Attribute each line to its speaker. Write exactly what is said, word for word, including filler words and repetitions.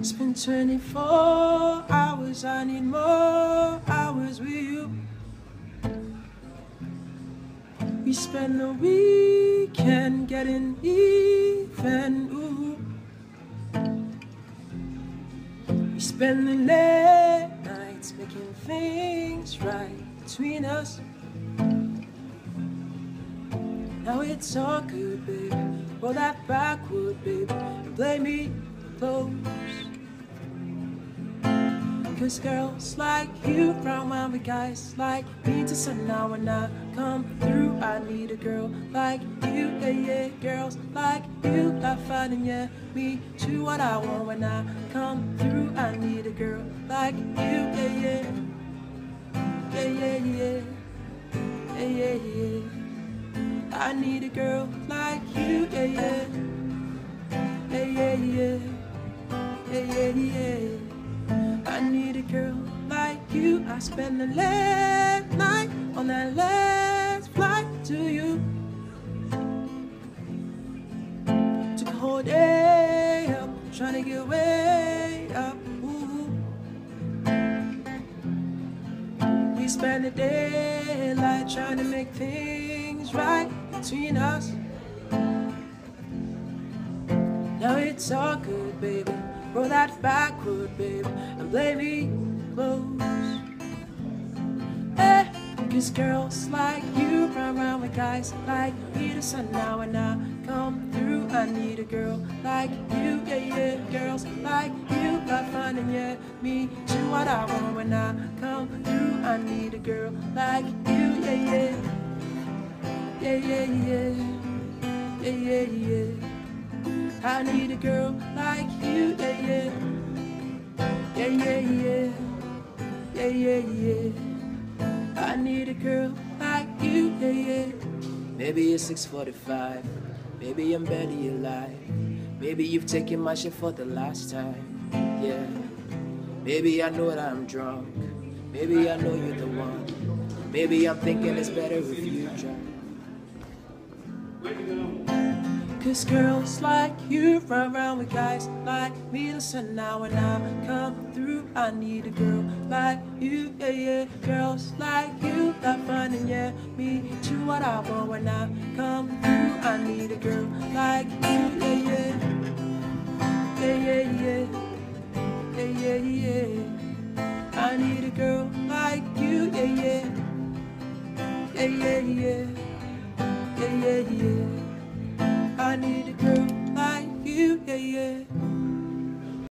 Speaker 1: It's been twenty-four hours, I need more hours with you. We spend the weekend getting even, ooh. We spend the late nights making things right between us. Now it's all good, baby. Roll that backward, baby, and play me close. Cause girls like you round around with guys like me to sun. Now when I come through, I need a girl like you, yeah, yeah. Girls like you, like finding, yeah, me too. What I want when I come through, I need a girl like you, yeah, yeah. Yeah, yeah, yeah. Yeah, yeah, yeah. I need a girl like you, yeah, yeah. Yeah, yeah, yeah. Yeah, yeah, yeah. I need a girl like you. I spend the last night on that last flight to you. Took a whole day up, trying to get way up. Ooh. We spend the daylight trying to make things right between us. Now it's all good, baby. Roll that backward, baby, and play me close. Eh, cause girls like you run around with guys like me to sun. Now when I come through, I need a girl like you, yeah, yeah. Girls like you, like finding, yeah, me too. What I want when I come through, I need a girl like you, yeah, yeah. Yeah, yeah, yeah. Yeah, yeah, yeah. I need a girl like you, yeah, yeah. Yeah, yeah, yeah. Yeah, yeah, yeah. I need a girl like you, yeah, yeah. Maybe it's six forty-five. Maybe I'm barely alive. Maybe you've taken my shit for the last time, yeah. Maybe I know that I'm drunk. Maybe I know you're the one. Maybe I'm thinking it's better if you drive. Cause girls like you run around with guys like me to sun. Now when I come through, I need a girl like you, yeah, yeah. Girls like you, like finding, yeah, me too. What I want when I come through, I need a girl like you, yeah, yeah. Yeah, yeah, yeah. Yeah, yeah, yeah. I need a girl like you, yeah, yeah. Yeah, yeah, yeah. Yeah, yeah, yeah.